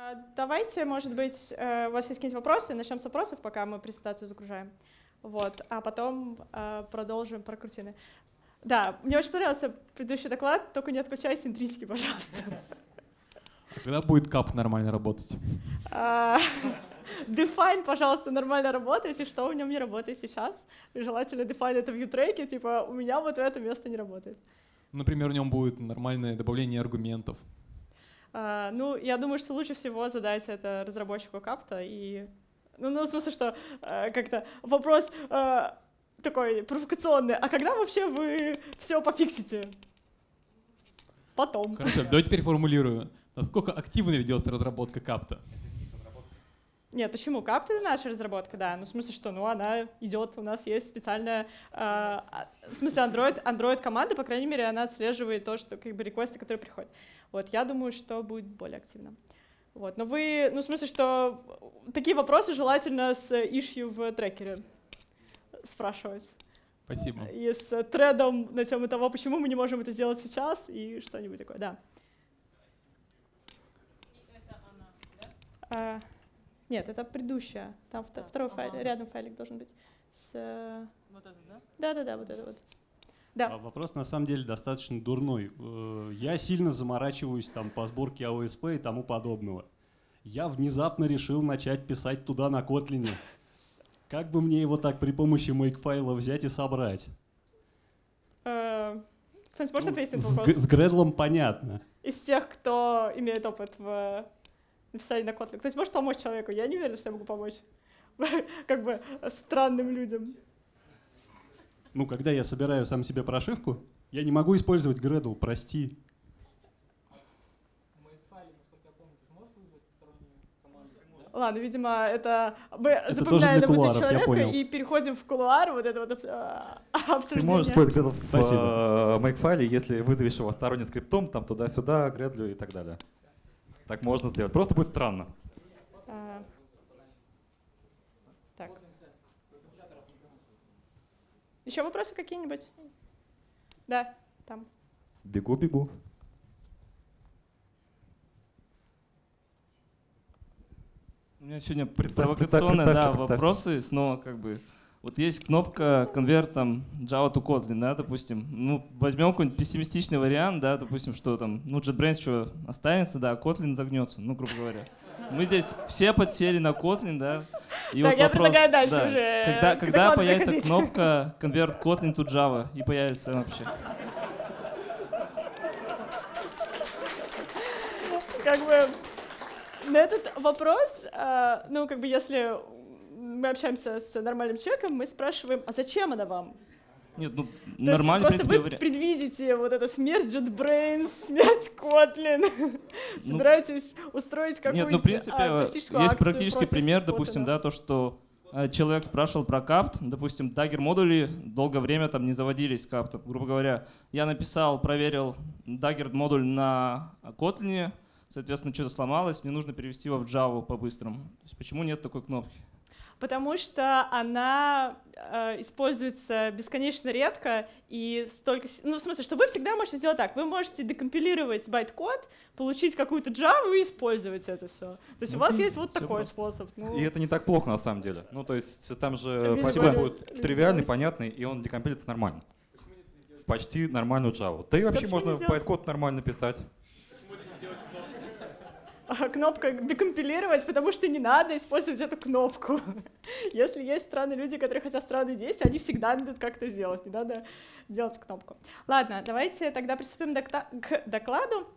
Давайте, может быть, у вас есть какие-нибудь вопросы? Начнем с вопросов, пока мы презентацию загружаем. Вот, а потом продолжим про крутины. Да, мне очень понравился предыдущий доклад, только не отключайте интрижки, пожалуйста. А когда будет кап нормально работать? Define, пожалуйста, нормально работает, и что в нем не работает сейчас. Желательно define это в view-треке, типа у меня вот это место не работает. Например, в нем будет нормальное добавление аргументов. Ну, я думаю, что лучше всего задать это разработчику капта и... Ну, в смысле, что как-то вопрос такой провокационный. А когда вообще вы все пофиксите? Потом. Хорошо, давайте переформулирую. Насколько активно ведется разработка капта? Нет, почему? Капта — это наша разработка, да. Ну, в смысле, что она идет, у нас есть специальная... в смысле, Android команда, по крайней мере, она отслеживает то, что как бы реквесты, которые приходят. Вот, я думаю, что будет более активно. Вот, но вы, ну, в смысле, что такие вопросы желательно с issue в трекере спрашивать. Спасибо. И с тредом на тему того, почему мы не можем это сделать сейчас, и что-нибудь такое, да. Это она, да? Нет, это предыдущая. Там второй файл, рядом файлик должен быть. Вот это, да? Да, вот это вот. Да. Вопрос на самом деле достаточно дурной. Я сильно заморачиваюсь там по сборке AOSP и тому подобного. Я внезапно решил начать писать туда на Kotlin. Как бы мне его так при помощи makefile взять и собрать? Кто-нибудь может ответить на этот вопрос? С Gradle понятно. Из тех, кто имеет опыт в написании на Kotlin. Кто-нибудь может помочь человеку? Я не уверена, что я могу помочь. Как бы странным людям. Ну, когда я собираю сам себе прошивку, я не могу использовать Gradle, прости. Ладно, видимо, это мы это запоминаем тоже для человека и переходим в кулуар, вот это вот обсуждение. Ты можешь использовать Gradle в makefile, если вызовешь его сторонним скриптом, там туда-сюда, Gradle и так далее. Так можно сделать. Просто будет странно. Так. Еще вопросы какие-нибудь? Да, там. Бегу. У меня сегодня провокационные вопросы. Снова как бы вот есть кнопка convert там Java to Kotlin, да, допустим. Ну, возьмем какой-нибудь пессимистичный вариант, да, допустим, что там, ну, JetBrains что останется, да, Kotlin загнется, ну, грубо говоря. Мы здесь все подсели на Kotlin, да. И так, вот я вопрос, предлагаю дальше да, уже. когда появится кнопка convert Kotlin to Java и появится вообще? Как бы на этот вопрос, ну, как бы если мы общаемся с нормальным человеком, мы спрашиваем, а зачем она вам? Нет, ну, нормально, в принципе, вы предвидите вот это смерть JetBrains, смерть Kotlin, собираетесь устроить какую-нибудь Нет, ну, в принципе, есть практический пример, допустим, да, то, что человек спрашивал про капт, допустим, Dagger модули долгое время там не заводились с каптом. Грубо говоря, я написал, проверил Dagger модуль на Kotlin, соответственно, что-то сломалось, мне нужно перевести его в Java по-быстрому. То есть почему нет такой кнопки? Потому что она используется бесконечно редко и столько... Ну, в смысле, что вы всегда можете сделать так. Вы можете декомпилировать байт-код, получить какую-то Java и использовать это все. То есть у вас есть вот такой способ. Ну, и это не так плохо на самом деле. Ну, то есть там же байт-код будет тривиальный, понятный, и он декомпилится нормально. В почти нормальную Java. Да и вообще можно байт-код нормально писать. Кнопка декомпилировать, потому что не надо использовать эту кнопку. Если есть странные люди, которые хотят странные действия, они всегда найдут как это сделать. Не надо делать кнопку. Ладно, давайте тогда приступим к докладу.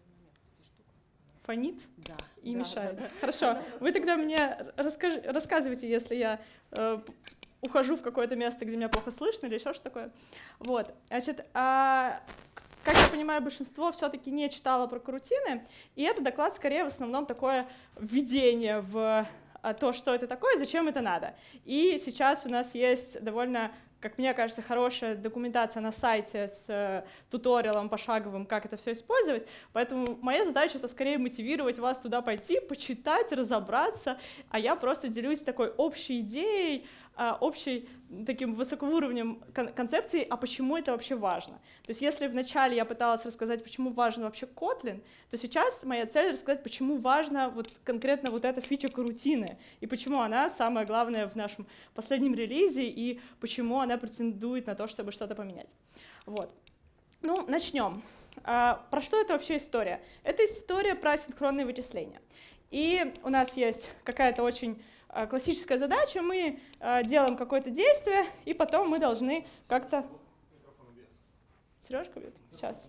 Фонит и мешает. Хорошо, вы тогда мне рассказывайте, если я ухожу в какое-то место, где меня плохо слышно или еще что такое. Вот, значит, как я понимаю, большинство все-таки не читало про карутины, и этот доклад скорее в основном такое введение в то, что это такое, зачем это надо. И сейчас у нас есть довольно, как мне кажется, хорошая документация на сайте с туториалом пошаговым, как это все использовать, поэтому моя задача — это скорее мотивировать вас туда пойти, почитать, разобраться, а я просто делюсь такой общей идеей, общей таким высокоуровнем концепции, а почему это вообще важно. То есть если вначале я пыталась рассказать, почему важен вообще Kotlin, то сейчас моя цель рассказать, почему важна вот конкретно вот эта фича карутины, и почему она самая главная в нашем последнем релизе, и почему она претендует на то, чтобы что-то поменять. Вот. Ну, начнем. Про что это вообще история? Это история про синхронные вычисления. И у нас есть какая-то очень классическая задача, мы делаем какое-то действие, и потом мы должны как-то... Сережка бьет? Сейчас.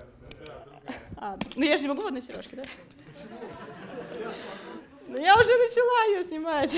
Ну я же не могу в одной сережке, да? Ну я уже начала ее снимать.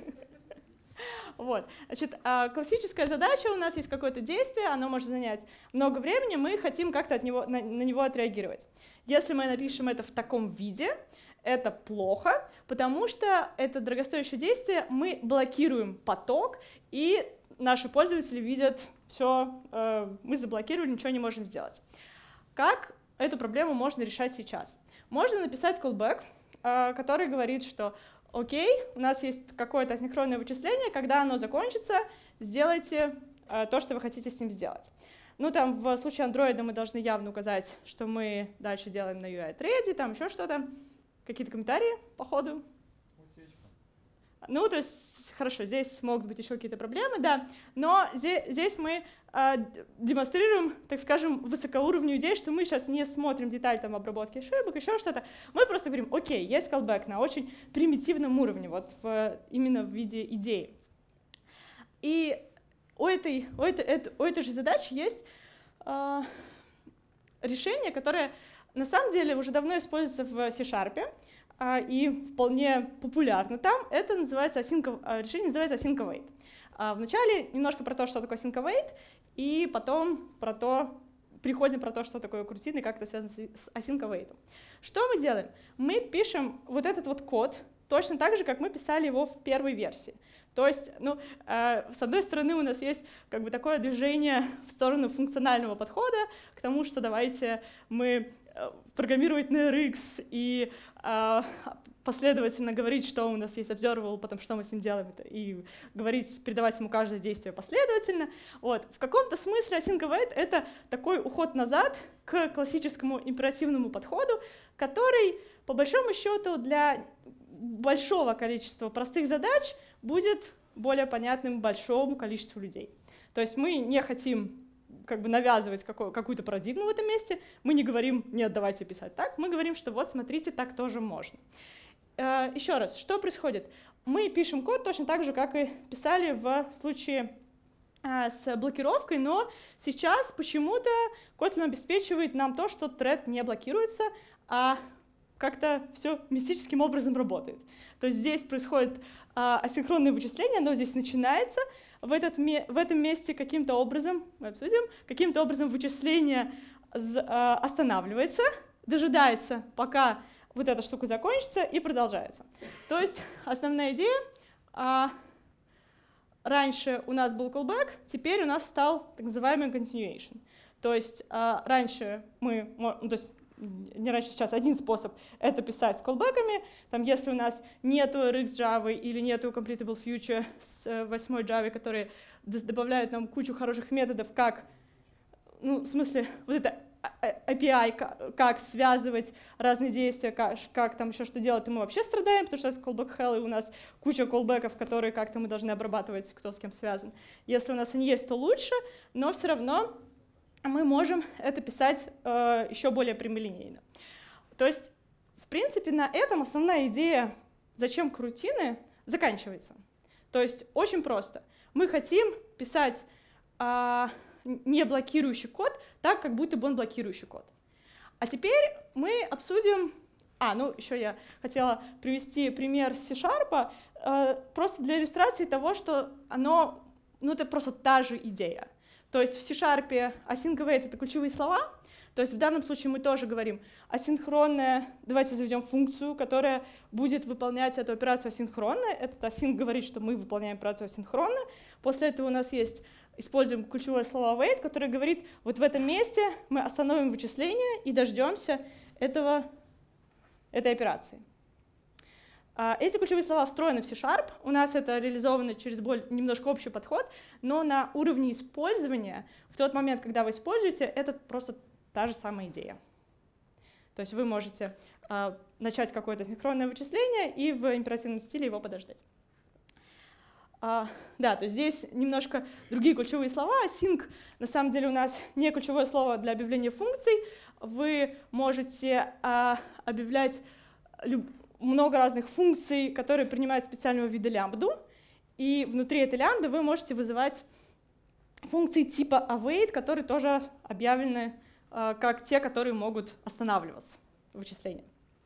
Вот. Значит, классическая задача, у нас есть какое-то действие, оно может занять много времени, мы хотим как-то на него отреагировать. Если мы напишем это в таком виде, это плохо, потому что это дорогостоящее действие, мы блокируем поток, и наши пользователи видят, все, мы заблокировали, ничего не можем сделать. Как эту проблему можно решать сейчас? Можно написать callback, который говорит, что окей, у нас есть какое-то асинхронное вычисление, когда оно закончится, сделайте то, что вы хотите с ним сделать. Ну, там в случае Android мы должны явно указать, что мы дальше делаем на UI-thread, там еще что-то. Какие-то комментарии по ходу? Ну, то есть, хорошо, здесь могут быть еще какие-то проблемы, да, но здесь мы демонстрируем, так скажем, высокоуровневую идею, что мы сейчас не смотрим деталь там, обработки ошибок, еще что-то. Мы просто говорим, окей, есть callback на очень примитивном уровне, вот именно в виде идеи. И у этой же задачи есть решение, которое на самом деле уже давно используется в C# и вполне популярно там. Это называется решение называется async await. Вначале немножко про то, что такое async await, и потом приходим про то, что такое крутин и как это связано с async await. Что мы делаем? Мы пишем вот этот вот код точно так же, как мы писали его в первой версии. То есть, ну, с одной стороны, у нас есть как бы такое движение в сторону функционального подхода к тому, что давайте мы программировать на RX и последовательно говорить, что у нас есть observable, потом что мы с ним делаем, и говорить, передавать ему каждое действие последовательно. Вот. В каком-то смысле async await — это такой уход назад к классическому императивному подходу, который, по большому счету, для большого количества простых задач будет более понятным большому количеству людей. То есть мы не хотим как бы навязывать какую-то парадигму в этом месте, мы не говорим, нет, давайте писать так, мы говорим, что вот, смотрите, так тоже можно. Еще раз, что происходит? Мы пишем код точно так же, как и писали в случае с блокировкой, но сейчас почему-то Kotlin обеспечивает нам то, что thread не блокируется, а как-то все мистическим образом работает. То есть здесь происходит асинхронное вычисление, оно здесь начинается, в этом месте каким-то образом, мы обсудим, каким-то образом вычисление останавливается, дожидается, пока вот эта штука закончится, и продолжается. То есть основная идея, раньше у нас был callback, теперь у нас стал так называемый continuation. То есть раньше не раньше, сейчас один способ — это писать с callback'ами. Там, если у нас нету RX Java или нету Completable Future с 8 Java, которые добавляют нам кучу хороших методов, как, ну, в смысле, вот это API, как связывать разные действия, как там еще что делать, и мы вообще страдаем, потому что с callback hell, и у нас куча callback'ов, которые как-то мы должны обрабатывать, кто с кем связан. Если у нас они есть, то лучше, но все равно мы можем это писать еще более прямолинейно. То есть, в принципе, на этом основная идея, зачем крутины, заканчивается. То есть очень просто. Мы хотим писать не блокирующий код так, как будто бы он блокирующий код. А теперь мы обсудим... ну еще я хотела привести пример C#, просто для иллюстрации того, что это просто та же идея. То есть в C# async await — это ключевые слова. То есть в данном случае мы тоже говорим асинхронная, давайте заведем функцию, которая будет выполнять эту операцию асинхронно. Этот async говорит, что мы выполняем операцию асинхронно. После этого у нас используем ключевое слово await, которое говорит, вот в этом месте мы остановим вычисление и дождемся этой операции. Эти ключевые слова встроены в C#, у нас это реализовано через немножко общий подход, но на уровне использования, в тот момент, когда вы используете, это просто та же самая идея. То есть вы можете начать какое-то синхронное вычисление и в императивном стиле его подождать. Да, то есть здесь немножко другие ключевые слова. Async на самом деле у нас не ключевое слово для объявления функций. Вы можете объявлять много разных функций, которые принимают специального вида лямбду, и внутри этой лямбды вы можете вызывать функции типа await, которые тоже объявлены как те, которые могут останавливаться вычисления.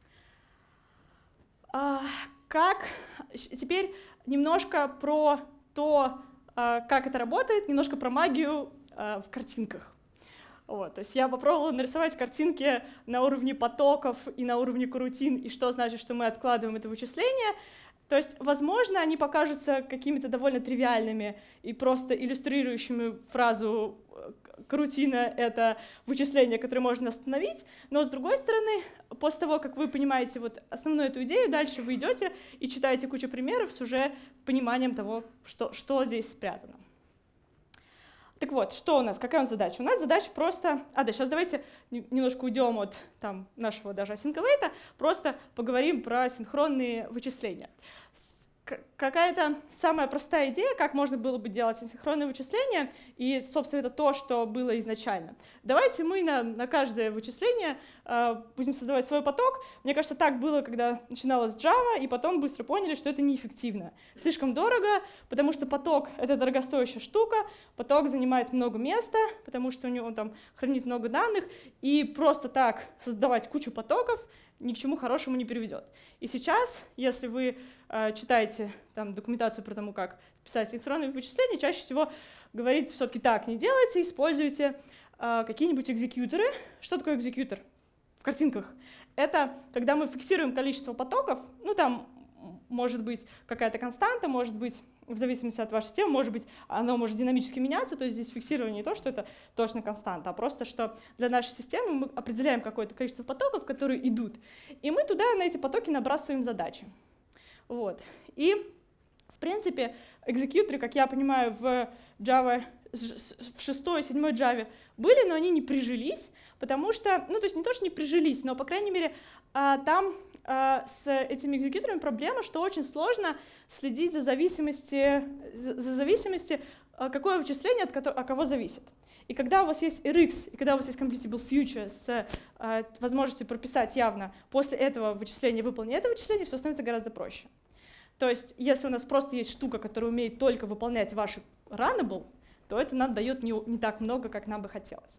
Теперь немножко про то, как это работает, немножко про магию в картинках. Вот, то есть я попробовала нарисовать картинки на уровне потоков и на уровне корутин, и что значит, что мы откладываем это вычисление. То есть, возможно, они покажутся какими-то довольно тривиальными и просто иллюстрирующими фразу «корутина — это вычисление, которое можно остановить», но, с другой стороны, после того, как вы понимаете вот основную эту идею, дальше вы идете и читаете кучу примеров с уже пониманием того, что здесь спрятано. Так вот, что у нас, какая у нас задача? У нас задача просто... сейчас давайте немножко уйдем от нашего даже async await, просто поговорим про синхронные вычисления. Какая-то самая простая идея, как можно было бы делать асинхронные вычисления, и, собственно, это то, что было изначально. Давайте мы на каждое вычисление будем создавать свой поток. Мне кажется, так было, когда начиналась Java, и потом быстро поняли, что это неэффективно. Слишком дорого, потому что поток — это дорогостоящая штука, поток занимает много места, потому что у него там хранит много данных, и просто так создавать кучу потоков ни к чему хорошему не приведет. И сейчас, если вы читаете там документацию про то, как писать синхронные вычисления, чаще всего говорится все-таки так: не делайте, используйте какие-нибудь экзекьюторы. Что такое экзекьютор в картинках? Это когда мы фиксируем количество потоков, там может быть какая-то константа, может быть, в зависимости от вашей системы, может быть, оно может динамически меняться, то есть здесь фиксирование не то, что это точно константа, а просто, что для нашей системы мы определяем какое-то количество потоков, которые идут, и мы туда на эти потоки набрасываем задачи. Вот. И, в принципе, экзекьюторы, как я понимаю, в Java, в 6-й и 7-й Java были, но они не прижились, потому что, то есть не то, что не прижились, но, по крайней мере, там с этими экзекьюторами проблема, что очень сложно следить за зависимости, какое вычисление от кого зависит. И когда у вас есть RX, и когда у вас есть completable future с возможностью прописать явно после этого вычисления выполни это вычисление, все становится гораздо проще. То есть если у нас просто есть штука, которая умеет только выполнять ваши runnable, то это нам дает не так много, как нам бы хотелось.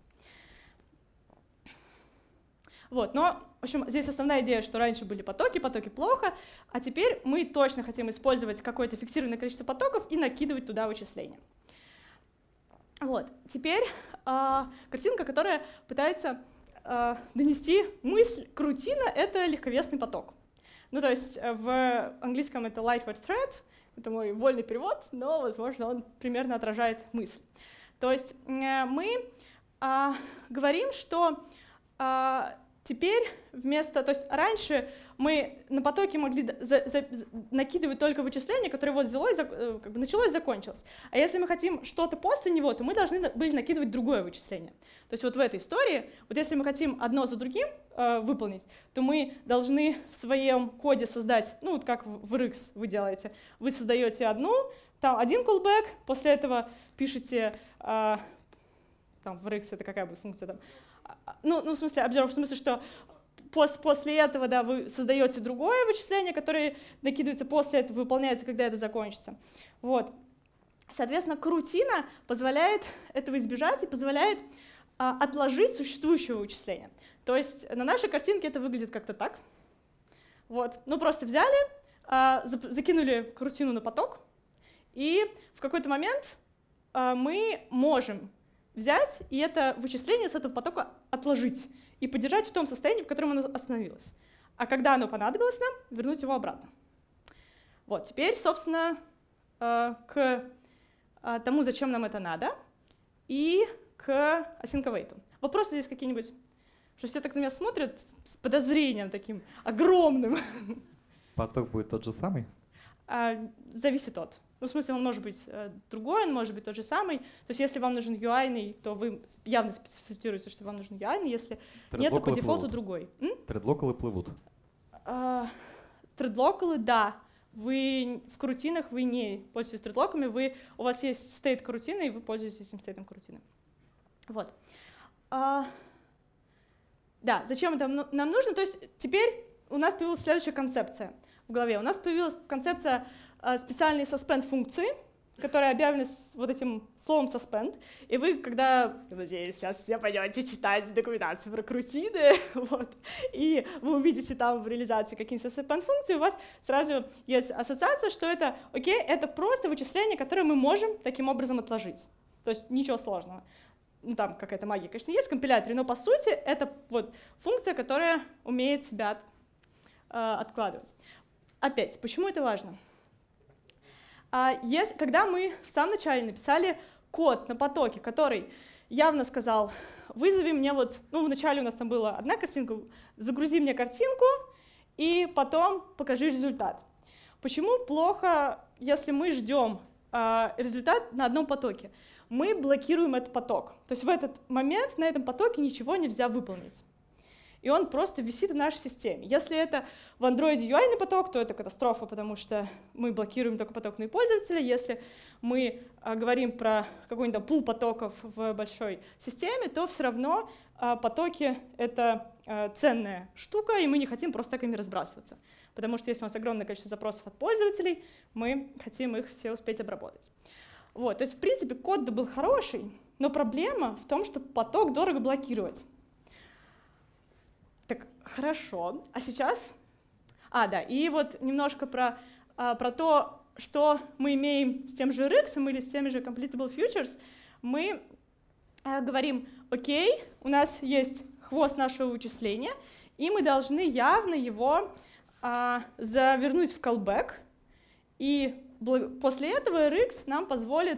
Вот, но, в общем, здесь основная идея, что раньше были потоки плохо, а теперь мы точно хотим использовать какое-то фиксированное количество потоков и накидывать туда вычисления. Вот, теперь картинка, которая пытается донести мысль: корутина — это легковесный поток. То есть в английском это lightweight thread, это мой вольный перевод, но, возможно, он примерно отражает мысль. То есть мы говорим, что теперь то есть раньше мы на потоке могли накидывать только вычисление, которое вот взялось, началось, закончилось. А если мы хотим что-то после него, то мы должны были накидывать другое вычисление. То есть вот в этой истории, вот если мы хотим одно за другим выполнить, то мы должны в своем коде создать, вот как в RX вы делаете, вы создаете там один callback, после этого пишете, там в RX это какая будет функция там, в смысле, observe, в смысле, что после этого, да, вы создаете другое вычисление, которое накидывается после этого, выполняется, когда это закончится. Вот. Соответственно, корутина позволяет этого избежать и позволяет отложить существующее вычисление. То есть на нашей картинке это выглядит как-то так. Вот. Просто взяли, закинули корутину на поток, и в какой-то момент мы можем взять и это вычисление с этого потока отложить и подержать в том состоянии, в котором оно остановилось. А когда оно понадобилось нам, вернуть его обратно. Вот, теперь, собственно, к тому, зачем нам это надо, и к async await. Вопросы здесь какие-нибудь? Что все так на меня смотрят с подозрением таким огромным. Поток будет тот же самый? Зависит от. Ну, в смысле, он может быть другой, он может быть тот же самый. То есть если вам нужен UI, то вы явно специфицируете, что вам нужен UI, если нет, то по дефолту другой. Тредлокалы плывут? Тредлокалы, да. Вы в карутинах вы не пользуетесь тредлоками, у вас есть стейт карутины, и вы пользуетесь этим стейтом карутины. Вот. Да, зачем это нам нужно? То есть теперь у нас появилась следующая концепция в голове. У нас появилась концепция специальной suspend функции, которая объявлена вот этим словом suspend. И вы, когда, надеюсь, сейчас все пойдете читать документацию про карутины, вот, и вы увидите там в реализации какие-нибудь suspend функции, у вас сразу есть ассоциация, что это, окей, это просто вычисление, которое мы можем таким образом отложить. То есть ничего сложного. Ну, там какая-то магия, конечно, есть в компиляторе, но по сути это вот функция, которая умеет себя откладывать. Опять, почему это важно? Когда мы в самом начале написали код на потоке, который явно сказал, вызови мне вот, ну, вначале у нас там была одна картинка, загрузи мне картинку и потом покажи результат. Почему плохо, если мы ждем результат на одном потоке? Мы блокируем этот поток. То есть в этот момент на этом потоке ничего нельзя выполнить. И он просто висит в нашей системе. Если это в Android UI поток, то это катастрофа, потому что мы блокируем только потокные пользователи. Если мы говорим про какой-нибудь пул потоков в большой системе, то все равно потоки — это ценная штука, и мы не хотим просто так ими разбрасываться. Потому что если у нас огромное количество запросов от пользователей, мы хотим их все успеть обработать. Вот, то есть, в принципе, код был хороший, но проблема в том, что поток дорого блокировать. Так, хорошо. А сейчас? Да, и вот немножко про то, что мы имеем с тем же RX или с теми же Completable Futures. Мы говорим, окей, у нас есть хвост нашего вычисления, и мы должны явно его завернуть в callback, и после этого RX нам позволит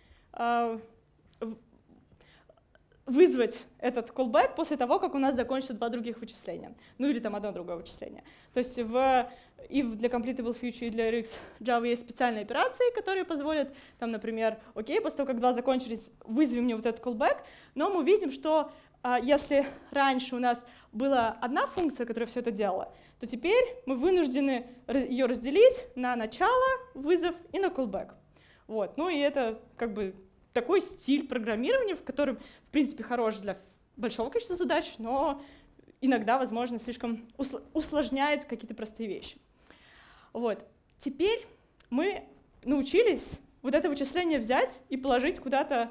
вызвать этот callback после того, как у нас закончатся два других вычисления. Ну или там одно другое вычисление. То есть для Completable Future и для RX Java есть специальные операции, которые позволят, там, например, окей, после того, как два закончились, вызови мне вот этот callback, но мы видим, что если раньше у нас была одна функция, которая все это делала, то теперь мы вынуждены ее разделить на начало, вызов и на callback. Вот. Ну и это как бы такой стиль программирования, в котором, в принципе, хорош для большого количества задач, но иногда, возможно, слишком усложняет какие-то простые вещи. Вот. Теперь мы научились вот это вычисление взять и положить куда-то,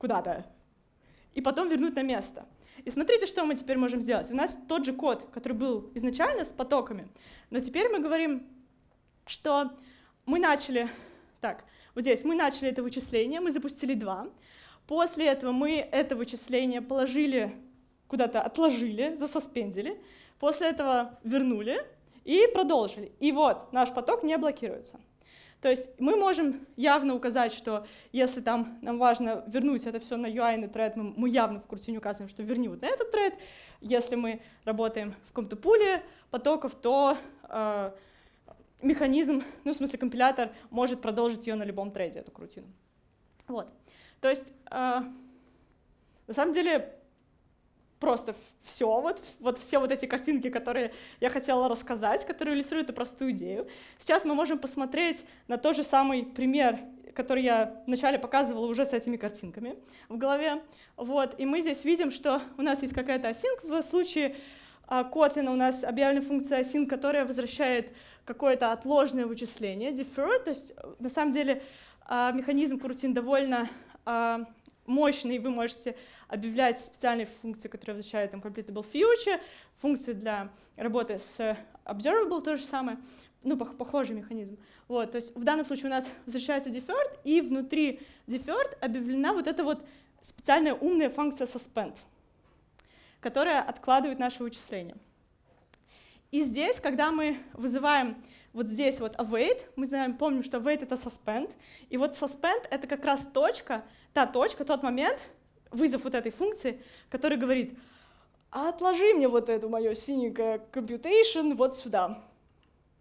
и потом вернуть на место. И смотрите, что мы теперь можем сделать. У нас тот же код, который был изначально с потоками, но теперь мы говорим, что мы начали, так, вот здесь мы начали это вычисление, мы запустили 2. После этого мы это вычисление положили куда-то, отложили, засуспендили. После этого вернули и продолжили. И вот наш поток не блокируется. То есть мы можем явно указать, что если там нам важно вернуть это все на UI тред, мы явно в картине указываем, что верни вот на этот тред. Если мы работаем в каком-то пуле потоков, то механизм, ну в смысле компилятор, может продолжить ее на любом трейде, эту крутину. Вот. То есть на самом деле просто все, вот все вот эти картинки, которые я хотела рассказать, которые иллюстрируют эту простую идею. Сейчас мы можем посмотреть на тот же самый пример, который я вначале показывала уже с этими картинками в голове. Вот. И мы здесь видим, что у нас есть какая-то async. В случае Kotlin у нас объявлена функция async, которая возвращает какое-то отложенное вычисление, defer. То есть на самом деле механизм coroutine довольно мощный, вы можете объявлять специальные функции, которые возвращают там completable future, функции для работы с observable, то же самое, ну, похожий механизм. Вот, то есть в данном случае у нас возвращается deferred, и внутри deferred объявлена вот эта вот специальная умная функция suspend, которая откладывает наше вычисление. И здесь, когда мы вызываем вот здесь вот await, мы знаем, помним, что await — это suspend, и вот suspend — это как раз точка, тот момент, вызов вот этой функции, который говорит, отложи мне вот эту мою синенькое computation вот сюда. То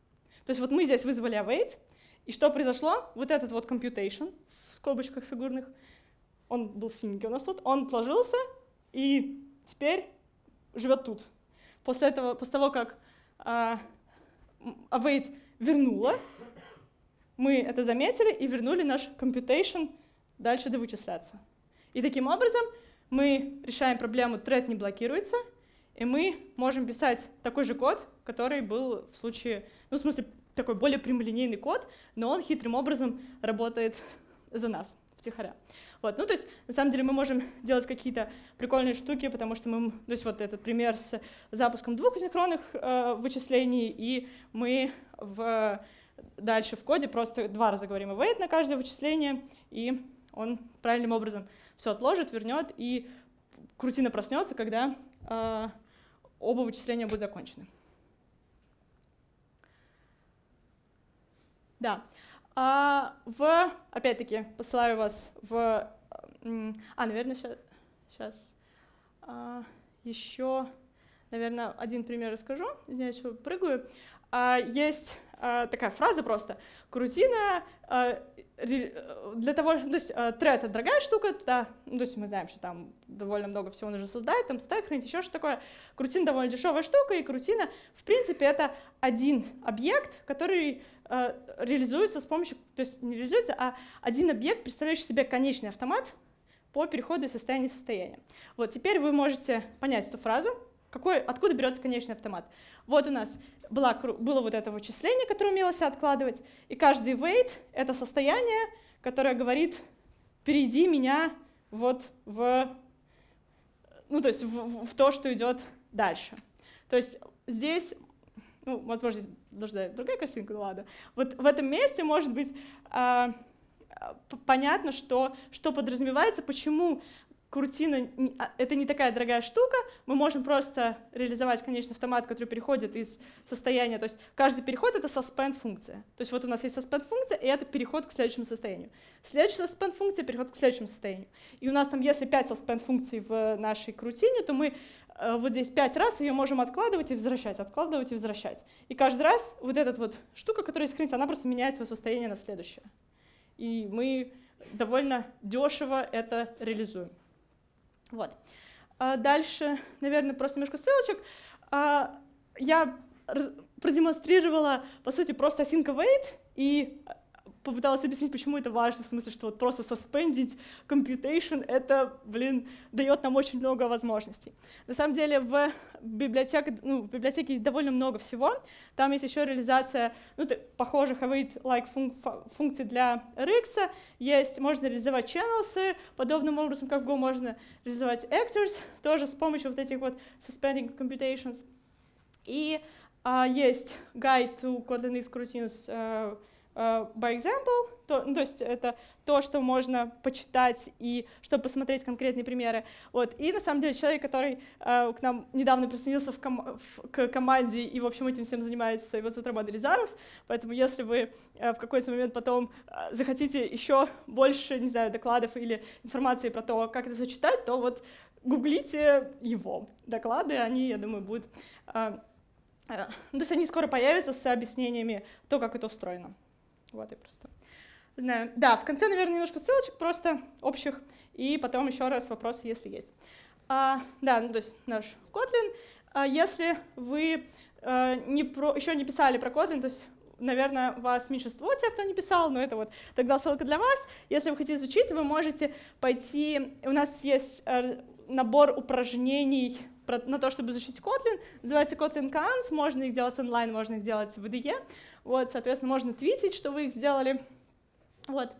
То есть вот мы здесь вызвали await, и что произошло? Вот этот вот computation в скобочках фигурных, он был синенький у нас тут, он отложился и теперь живет тут. После того, как await вернула, мы это заметили и вернули наш computation дальше довычисляться. И таким образом мы решаем проблему thread не блокируется, и мы можем писать такой же код, который был в случае, ну, в смысле, такой более прямолинейный код, но он хитрым образом работает за нас, втихаря. Вот. Ну, то есть, на самом деле, мы можем делать какие-то прикольные штуки, потому что мы, то есть, вот этот пример с запуском двух асинхронных вычислений, и мы дальше в коде просто 2 раза говорим await на каждое вычисление, и он правильным образом все отложит, вернет, и крутина проснется, когда оба вычисления будут закончены. Да. Опять-таки, посылаю вас в... наверное, сейчас еще, наверное, один пример расскажу. Извиняюсь, что прыгаю. Есть такая фраза просто. Крутина для того, то есть thread — это дорогая штука, да, то есть мы знаем, что там довольно много всего нужно создать, там стек хранить, еще что такое. Крутина довольно дешевая штука, и крутина, в принципе, это один объект, который реализуется с помощью, то есть не реализуется, а один объект, представляющий себе конечный автомат по переходу из состояния в состояние. Вот теперь вы можете понять эту фразу, откуда берется конечный автомат. Вот у нас было вот это вычисление, которое умело себя откладывать, и каждый wait — это состояние, которое говорит: перейди меня вот в то, что идет дальше. То есть здесь, возможно, должна другая картинка, ну ладно. Вот в этом месте может быть понятно, что подразумевается, почему крутина — это не такая дорогая штука, мы можем просто реализовать конечный автомат, который переходит из состояния, то есть каждый переход — это suspend-функция. То есть вот у нас есть suspend-функция, и это переход к следующему состоянию. Следующая suspend-функция — переход к следующему состоянию. И у нас там, если 5 suspend-функций в нашей крутине, то мы вот здесь 5 раз ее можем откладывать и возвращать, откладывать и возвращать. И каждый раз вот эта вот штука, которая есть хранится, она просто меняет свое состояние на следующее. И мы довольно дешево это реализуем. Вот. Дальше, наверное, просто немножко ссылочек. Я продемонстрировала, по сути, просто async await и попыталась объяснить, почему это важно, в смысле, что вот просто suspendить computation — это, дает нам очень много возможностей. На самом деле в библиотеке довольно много всего. Там есть еще реализация похожих await-like функций для RX. Можно реализовать channels, подобным образом, как в Go можно реализовать actors, тоже с помощью вот этих вот suspending computations. И есть guide to Kotlin X coroutines by example, то есть это то, что можно почитать и чтобы посмотреть конкретные примеры. Вот. И на самом деле человек, который к нам недавно присоединился к команде и, в общем, этим всем занимается, его зовут Роман Елизаров, поэтому если вы в какой-то момент потом захотите еще больше, не знаю, докладов или информации про то, как это все читать, то вот гуглите его доклады, они, я думаю, будут... то есть они скоро появятся с объяснениями то, как это устроено. Вот, я просто знаю. Да, в конце, наверное, немножко ссылочек просто общих, и потом еще раз вопросы, если есть. То есть наш Kotlin. Если вы еще не писали про Kotlin, то есть, наверное, вас меньшинство тех, кто не писал, но это вот тогда ссылка для вас. Если вы хотите изучить, вы можете пойти, у нас есть набор упражнений на то, чтобы изучить Kotlin, называется Kotlin Cons, можно их делать онлайн, можно их делать в IDE, вот, соответственно, можно твитить, что вы их сделали, вот.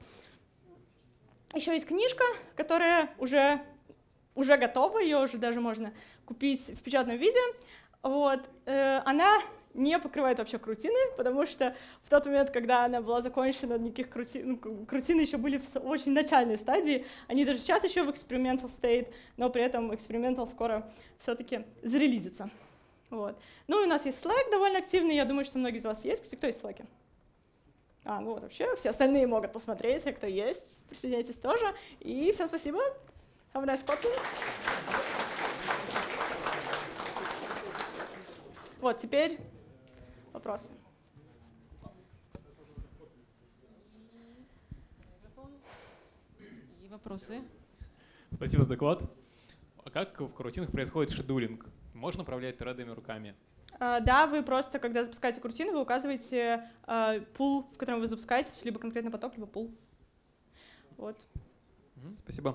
Еще есть книжка, которая уже готова, ее уже даже можно купить в печатном виде, вот, она не покрывает вообще крутины, потому что в тот момент, когда она была закончена, никаких крутины еще были в очень начальной стадии, они даже сейчас еще в experimental state, но при этом experimental скоро все-таки зарелизится. Вот. Ну и у нас есть Slack довольно активный, я думаю, что многие из вас есть. Кстати, кто есть в Slack? Вот вообще, все остальные могут посмотреть, а кто есть, присоединяйтесь тоже. И всем спасибо. Have a nice Kotlin. Вот, теперь вопросы. Вопросы? Спасибо за доклад. А как в корутинах происходит шедулинг? Можно управлять тредами руками? Да, вы просто, когда запускаете крутину, вы указываете пул, в котором вы запускаетесь, либо конкретно поток, либо пул. Вот. Спасибо.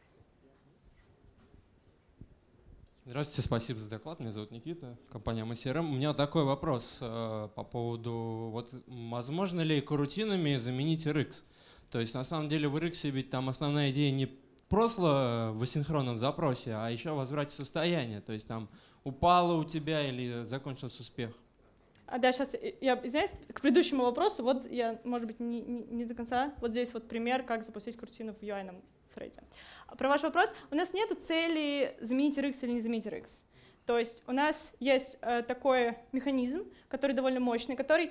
Здравствуйте, спасибо за доклад. Меня зовут Никита, компания MCRM. У меня такой вопрос по поводу, вот, возможно ли корутинами заменить RX? То есть на самом деле в RX ведь там основная идея не просто в асинхронном запросе, а еще в возврате состояния. То есть там упало у тебя или закончился успех. Да, сейчас я извиняюсь, к предыдущему вопросу, вот я, может быть, не до конца, вот здесь вот пример, как запустить крутину в UI-ном фрейде. Про ваш вопрос, у нас нет цели заменить RX или не заменить RX. То есть у нас есть такой механизм, который довольно мощный, который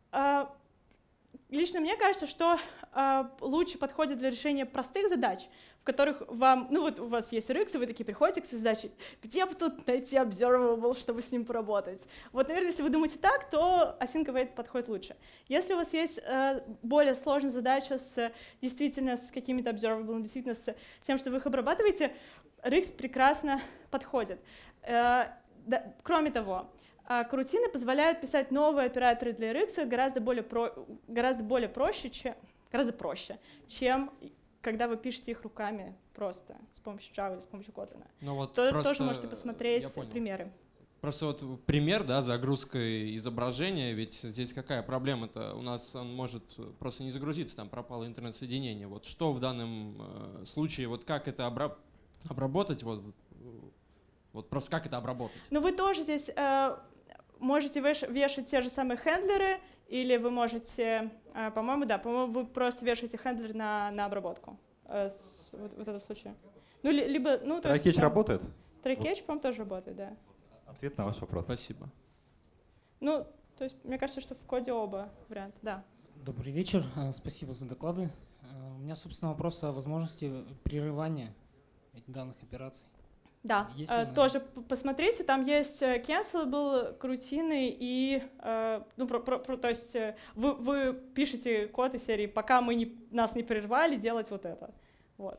лично мне кажется, что лучше подходит для решения простых задач, в которых вам, ну вот у вас есть RX, и вы такие приходите к своей задаче, где бы тут найти observable, чтобы с ним поработать? Вот, наверное, если вы думаете так, то async await подходит лучше. Если у вас есть более сложная задача действительно с какими-то observable, действительно с тем, что вы их обрабатываете, RX прекрасно подходит. Кроме того, корутины позволяют писать новые операторы для RX гораздо проще, чем когда вы пишете их руками просто с помощью Java или с помощью Kotlin. Ну, вот тоже можете посмотреть примеры. Просто вот пример, да, загрузкой изображения, ведь здесь какая проблема-то? У нас он может просто не загрузиться, там пропало интернет-соединение. Вот что в данном случае, вот как это обработать, вот просто как это обработать? Ну вы тоже здесь можете вешать те же самые хендлеры, или вы можете, по-моему, вы просто вешаете хендлер на обработку в этом случае. Ну, либо, ну, Try-catch работает? Try-catch, по-моему, тоже работает, да. Ответ на ваш вопрос. Спасибо. Ну, то есть, мне кажется, что в коде оба варианта, да. Добрый вечер, спасибо за доклады. У меня, собственно, вопрос о возможности прерывания данных операций. Да, тоже посмотрите, там есть cancelable, крутины и, то есть вы пишете код из серии, пока нас не прервали, делать вот это. Вот.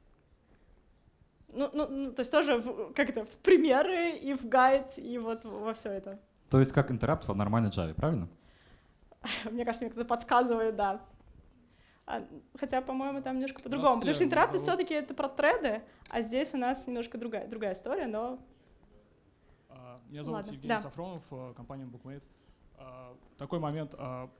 Ну, то есть тоже в примеры и в гайд, и вот во все это. То есть как интеррапт в нормальной Java, правильно? Мне кажется, мне кто-то подсказывает, да. Хотя, по-моему, там немножко по-другому. Потому что интеррапты все-таки это про треды, а здесь у нас немножко другая история, но... Меня зовут Евгений Сафронов, компания Bookmate. Такой момент.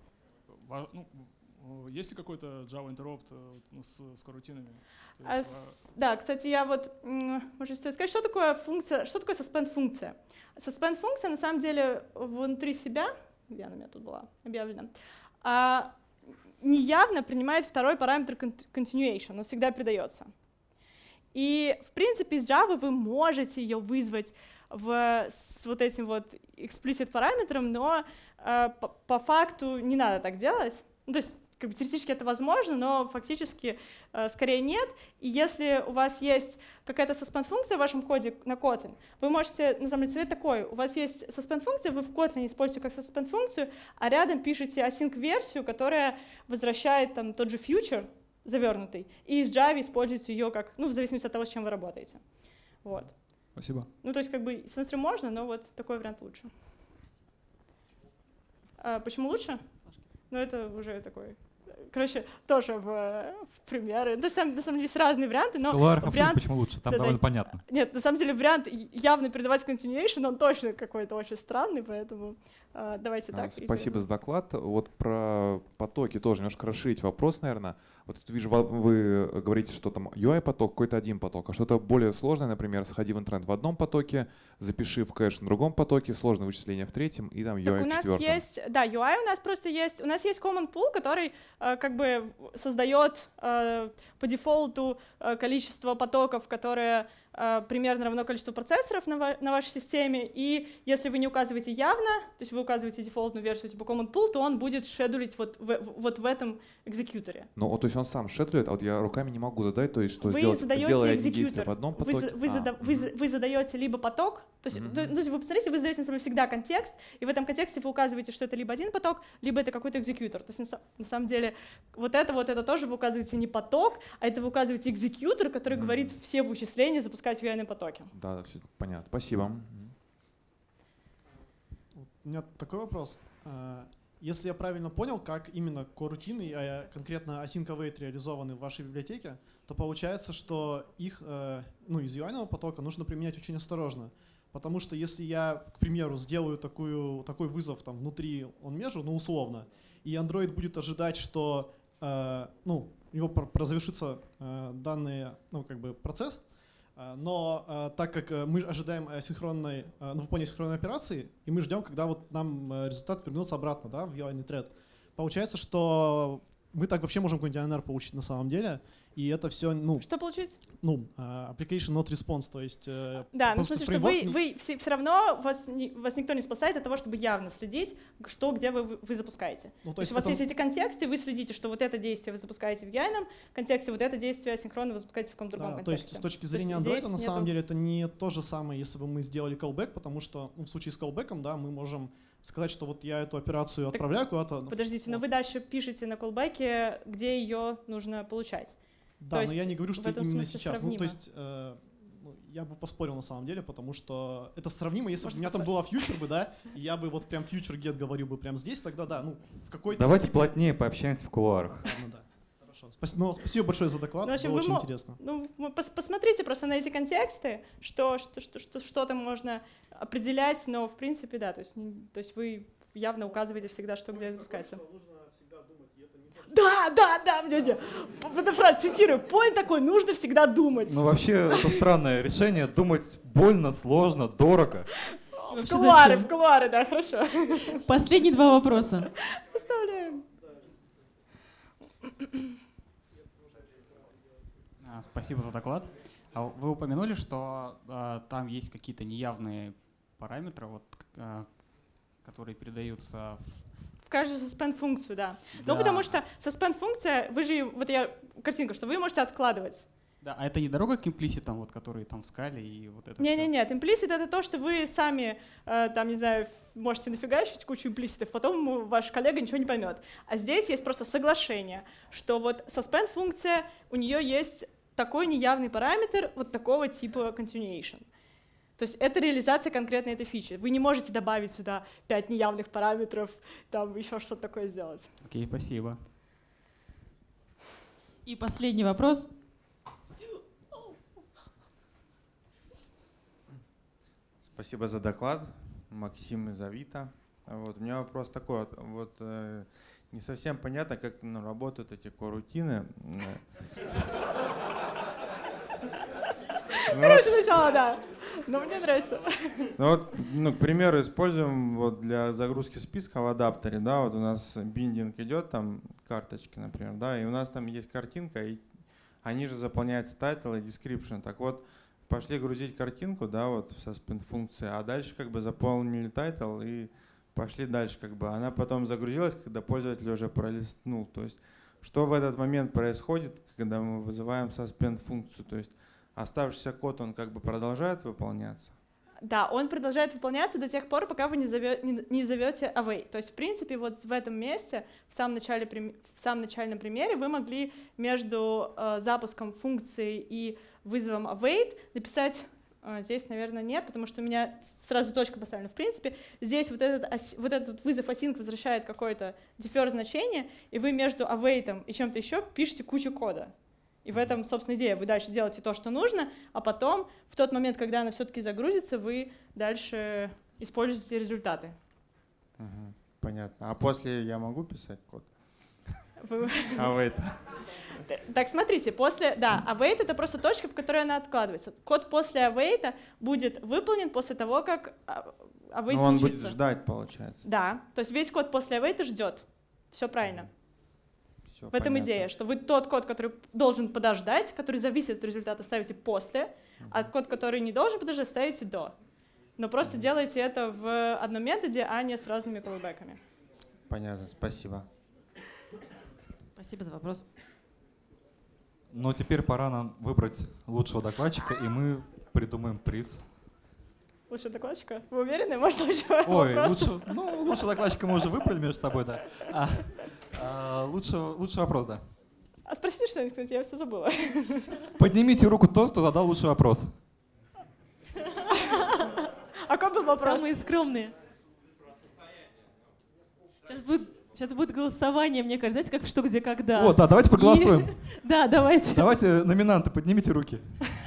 Есть ли какой-то Java Interrupt с корутинами? Да, кстати, я можно сказать, что такое функция, что такое suspend-функция? Suspend-функция, на самом деле, внутри себя, где она у меня тут была объявлена, неявно принимает второй параметр continuation, он всегда передается. И, в принципе, из Java вы можете ее вызвать с вот этим вот explicit параметром, но по факту не надо так делать. Ну, то есть, теоретически это возможно, но фактически скорее нет. И если у вас есть какая-то suspend-функция в вашем коде на Kotlin, вы можете, на самом деле, совет такой, у вас есть suspend-функция, вы в Kotlin используете как suspend-функцию, а рядом пишете async-версию, которая возвращает там тот же future завернутый, и из Java используете ее как, в зависимости от того, с чем вы работаете. Вот. Спасибо. Ну, то есть, с одной стороны, можно, но вот такой вариант лучше. Почему лучше? Ну, это уже такой... Короче, тоже в примеры. На самом деле есть разные варианты, но вариант... почему лучше? Там довольно понятно. Нет, на самом деле вариант явно передавать continuation, он точно какой-то очень странный, поэтому давайте так. Спасибо за доклад. Вот про потоки тоже немножко расширить вопрос, наверное. Вот тут вижу, вы говорите, что там UI-поток, какой-то один поток, а что-то более сложное, например, сходи в интернет в одном потоке, запиши в кэш на другом потоке, сложное вычисление в третьем и там UI в четвертом. У нас есть, да, UI у нас просто есть, у нас есть common pool, который создает по дефолту количество потоков, которые примерно равно количеству процессоров на вашей системе, и если вы не указываете явно, то есть вы указываете дефолтную версию типа command pool, то он будет шедулить вот в этом экзекьюторе. Ну, то есть он сам шедулит, а вот я руками не могу задать, то есть что сделай одни действия в одном потоке. Вы задаете либо поток, то есть, то есть вы посмотрите, вы задаете на самом деле всегда контекст, и в этом контексте вы указываете, что это либо один поток, либо это какой-то экзекьютор. То есть на самом деле вот это тоже вы указываете не поток, а это вы указываете экзекьютор, который говорит все вычисления запускать в UI потоке. Да, все понятно. Спасибо. У меня такой вопрос. Если я правильно понял, как именно корутины, конкретно async await реализованы в вашей библиотеке, то получается, что их из UI потока нужно применять очень осторожно. Потому что если я, к примеру, сделаю такой вызов там, внутри onMesh, условно, и Android будет ожидать, что у него завершится данный процесс, но так как мы ожидаем выполнения синхронной операции, и мы ждем, когда вот нам результат вернется обратно, да, в UI thread, получается, что мы так вообще можем какой-нибудь ANR получить на самом деле, и это все, Что получить? Application not response, то есть... Да, в смысле, что вы все равно, вас никто не спасает от того, чтобы явно следить, что, где вы запускаете. То есть у вас есть эти контексты, вы следите, что вот это действие вы запускаете в UI контексте, вот это действие асинхронно вы запускаете в каком-то другом контексте. То есть с точки зрения Android, на самом деле, это не то же самое, если бы мы сделали callback, потому что в случае с callback'ом, да, мы можем сказать, что вот я эту операцию отправляю куда-то. Подождите, но вы дальше пишете на callback'е, где ее нужно получать. Да, но я не говорю, что именно сейчас. То есть я бы поспорил на самом деле, потому что это сравнимо, если бы у меня там была фьючер бы, да, и я бы вот прям фьючер get говорил бы прям здесь, тогда да, в какой-то... Давайте плотнее пообщаемся в кулуарах. Да, хорошо. Спасибо большое за доклад, было очень интересно. Посмотрите просто на эти контексты, что там можно определять, но в принципе, да, то есть вы явно указываете всегда, что где запускается. Да, дядя. Эта фраза, цитирую, point такой, нужно всегда думать. Вообще, это странное решение, думать больно, сложно, дорого. В кулуары, да, хорошо. Последние два вопроса. Оставляем. Спасибо за доклад. Вы упомянули, что там есть какие-то неявные параметры, которые передаются в каждую suspend-функцию, да. Ну, потому что suspend-функция, картинка, что вы можете откладывать. Да, а это не дорога к имплиситам, которые там в скале и вот это все? Нет, имплисит — это то, что вы сами, там, не знаю, можете нафигачить кучу имплиситов, потом ваш коллега ничего не поймет. А здесь есть просто соглашение, что вот suspend-функция, у нее есть такой неявный параметр вот такого типа continuation. То есть это реализация конкретно этой фичи. Вы не можете добавить сюда 5 неявных параметров, там еще что-то такое сделать. Окей, спасибо. И последний вопрос. Спасибо за доклад. Максим из Авито. У меня вопрос такой. Не совсем понятно, как работают эти корутины. Хорошее начало, да. Но мне нравится. К примеру, используем для загрузки списка в адаптере, да, у нас биндинг идет, там карточки, например, да, и у нас там есть картинка, и они же заполняются title и description. Так вот, пошли грузить картинку, да, в suspend функции, а дальше заполнили title и пошли дальше, она потом загрузилась, когда пользователь уже пролистнул. То есть, что в этот момент происходит, когда мы вызываем suspend функцию, то есть оставшийся код, он продолжает выполняться? Да, он продолжает выполняться до тех пор, пока вы не зовете await. То есть, в принципе, вот в этом месте, в самом начальном примере, вы могли между запуском функции и вызовом await написать, здесь, наверное, нет, потому что у меня сразу точка поставлена. В принципе, здесь вот этот вызов async возвращает какое-то defer значение, и вы между await и чем-то еще пишете кучу кода. И в этом, собственно, идея. Вы дальше делаете то, что нужно, а потом, в тот момент, когда она все-таки загрузится, вы дальше используете результаты. Понятно. А после я могу писать код? Await. Так, смотрите, await — это просто точка, в которой она откладывается. Код после await будет выполнен после того, как await случится. Он будет ждать, получается. Да, то есть весь код после await ждет. Все правильно. Всё в этом понятно. идея, что вы тот код, который должен подождать, который зависит от результата, ставите после, а код, который не должен подождать, ставите до. Но просто делайте это в одном методе, а не с разными callback'ами. Понятно, спасибо. Спасибо за вопрос. Но теперь пора нам выбрать лучшего докладчика, и мы придумаем приз. Лучшего докладчика? Вы уверены? Может, лучшего Ой, вопроса? лучшего докладчика мы уже выбрали между собой, да. Лучший вопрос, да. А спросите что-нибудь, кстати, я все забыла. Поднимите руку тот, кто задал лучший вопрос. А какой был вопрос? Самые скромные. Сейчас будет голосование, мне кажется, знаете, как в «Что, где, когда». Вот, да, давайте проголосуем. Да, давайте. Давайте, номинанты, поднимите руки.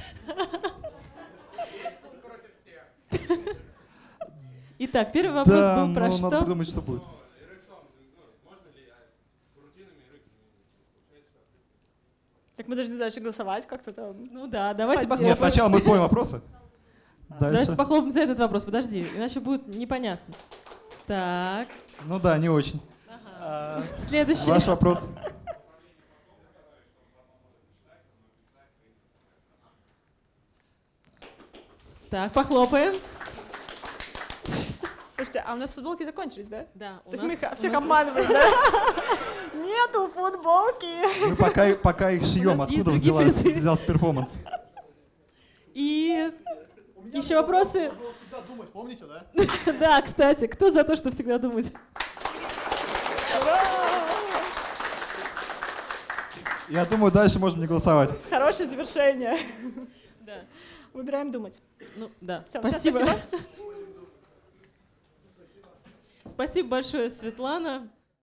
Итак, первый вопрос был про что? Надо придумать, что будет. Так мы должны дальше голосовать как-то там. Ну да, давайте похлопаем. Нет, сначала мы споем вопросы. Давайте похлопаем за этот вопрос, подожди, иначе будет непонятно. Так. Ну да, не очень. Следующий. Ваш вопрос. Так, похлопаем. Слушайте, а у нас футболки закончились, да? Да. То есть мы всех обманываем, да? Нету футболки. Мы пока их шьем, откуда взялся перформанс? И еще вопросы? Всегда думать, помните, да? Да, кстати, кто за то, что всегда думать? Я думаю, дальше можем не голосовать. Хорошее завершение. Да. Выбираем думать. Ну, да. Всё, спасибо. спасибо. Спасибо большое, Светлана.